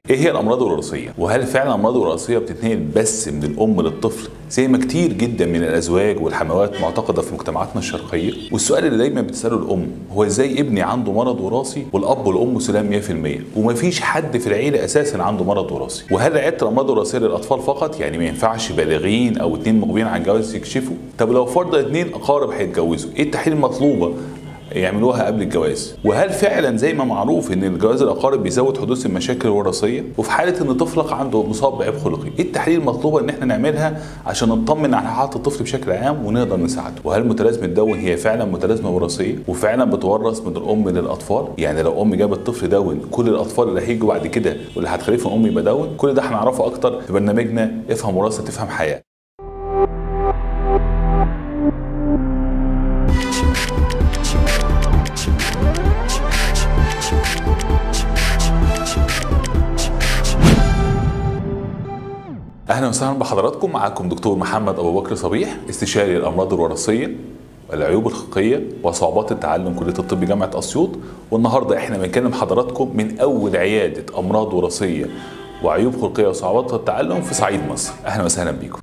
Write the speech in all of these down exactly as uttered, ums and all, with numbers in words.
ايه هي الامراض الوراثيه؟ وهل فعلا الامراض الوراثيه بتتنقل بس من الام للطفل زي ما كتير جدا من الازواج والحموات معتقده في مجتمعاتنا الشرقيه؟ والسؤال اللي دايما بتساله الام هو ازاي ابني عنده مرض وراثي والاب والام سلام مية في المية ومفيش حد في العيله اساسا عنده مرض وراثي؟ وهل عياده الامراض الوراثيه للاطفال فقط؟ يعني ما ينفعش بالغين او اتنين مقبلين على الجواز يكشفوا؟ طب لو فرض اتنين اقارب هيتجوزوا، ايه التحاليل المطلوبه يعملوها قبل الجواز؟ وهل فعلا زي ما معروف ان الجواز الاقارب بيزود حدوث المشاكل الوراثيه؟ وفي حاله ان طفلك عنده مصاب بعيب خلقي، ايه التحاليل المطلوبه ان احنا نعملها عشان نطمن على حاله الطفل بشكل عام ونقدر نساعده؟ وهل متلازمه داون هي فعلا متلازمه وراثيه وفعلا بتورث من الام للاطفال؟ يعني لو ام جابت طفل داون كل الاطفال اللي هيجوا بعد كده واللي هتخلفهم ام يبقى داون؟ كل ده هنعرفه اكتر في برنامجنا افهم وراثه تفهم حياه. اهلا وسهلا بحضراتكم. معاكم دكتور محمد ابو بكر صبيح، استشاري الامراض الوراثيه والعيوب الخلقيه وصعوبات التعلم، كليه الطب جامعه اسيوط. والنهارده احنا بنكلم حضراتكم من اول عياده امراض وراثيه وعيوب خلقيه وصعوبات التعلم في صعيد مصر. اهلا وسهلا بيكم.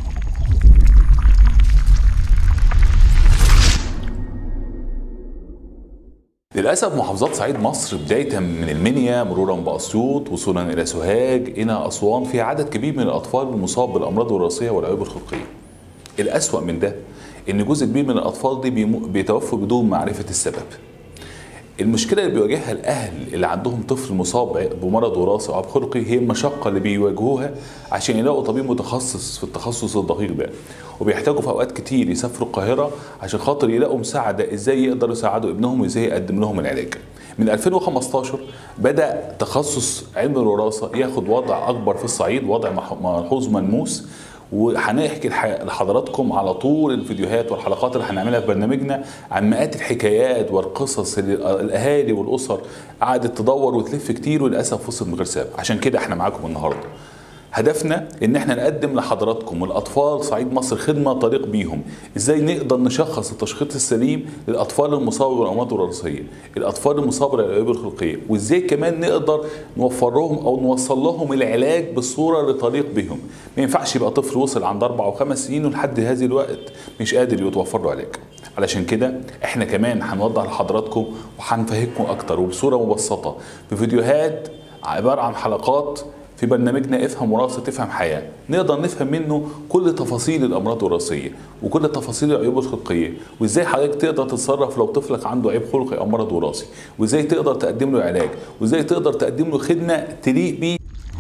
للأسف محافظات صعيد مصر بداية من المنيا مرورا بأسيوط وصولا إلى سوهاج إلى أسوان فيها عدد كبير من الأطفال المصاب بالأمراض الوراثية والعيوب الخلقية. الأسوأ من ده إن جزء كبير من الأطفال دي بيتوفوا بدون معرفة السبب. المشكلة اللي بيواجهها الأهل اللي عندهم طفل مصاب بمرض وراثي أو عيب خلقي هي المشقة اللي بيواجهوها عشان يلاقوا طبيب متخصص في التخصص الدقيق ده، وبيحتاجوا في أوقات كتير يسافروا القاهرة عشان خاطر يلاقوا مساعدة إزاي يقدروا يساعدوا ابنهم وإزاي يقدم لهم العلاج. من ألفين وخمستاشر بدأ تخصص علم الوراثة ياخد وضع أكبر في الصعيد، وضع ملحوظ ملموس، وهنحكي لحضراتكم على طول الفيديوهات والحلقات اللي هنعملها في برنامجنا عن مئات الحكايات والقصص اللي الاهالي والاسر قعدت تدور وتلف كتير وللاسف وصلت من غير سبب. عشان كده احنا معاكم النهارده. هدفنا ان احنا نقدم لحضراتكم والاطفال صعيد مصر خدمه طريق بيهم ازاي نقدر نشخص التشخيص السليم للاطفال المصابه بالامراض الوراثيه، الاطفال المصابه بالعيوب الخلقيه، وازاي كمان نقدر نوفر لهم او نوصل لهم العلاج بالصوره اللي تليق بهم. ما ينفعش يبقى طفل وصل عند اربع وخمس سنين ولحد هذه الوقت مش قادر يتوفر له علاج. علشان كده احنا كمان هنوضح لحضراتكم وهنفهمكم اكتر وبصوره مبسطه بفيديوهات عباره عن حلقات في برنامجنا افهم وراثه تفهم حياه، نقدر نفهم منه كل تفاصيل الامراض الوراثيه وكل تفاصيل العيوب الخلقيه، وازاي حضرتك تقدر تتصرف لو طفلك عنده عيب خلقي او مرض وراثي، وازاي تقدر تقدم له علاج، وازاي تقدر تقدم له خدمه تليق بيه.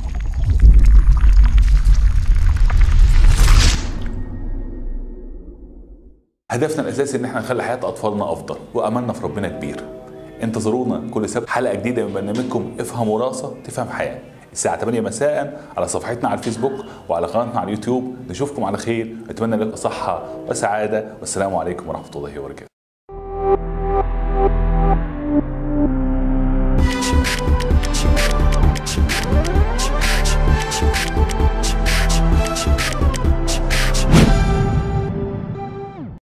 هدفنا الاساسي ان احنا نخلي حياه اطفالنا افضل، واملنا في ربنا كبير. انتظرونا كل سبت حلقه جديده من برنامجكم افهم وراثه تفهم حياه الساعة تمانية مساء على صفحتنا على الفيسبوك وعلى قناتنا على اليوتيوب. نشوفكم على خير، اتمنى لكم صحة وسعادة، والسلام عليكم ورحمة الله وبركاته.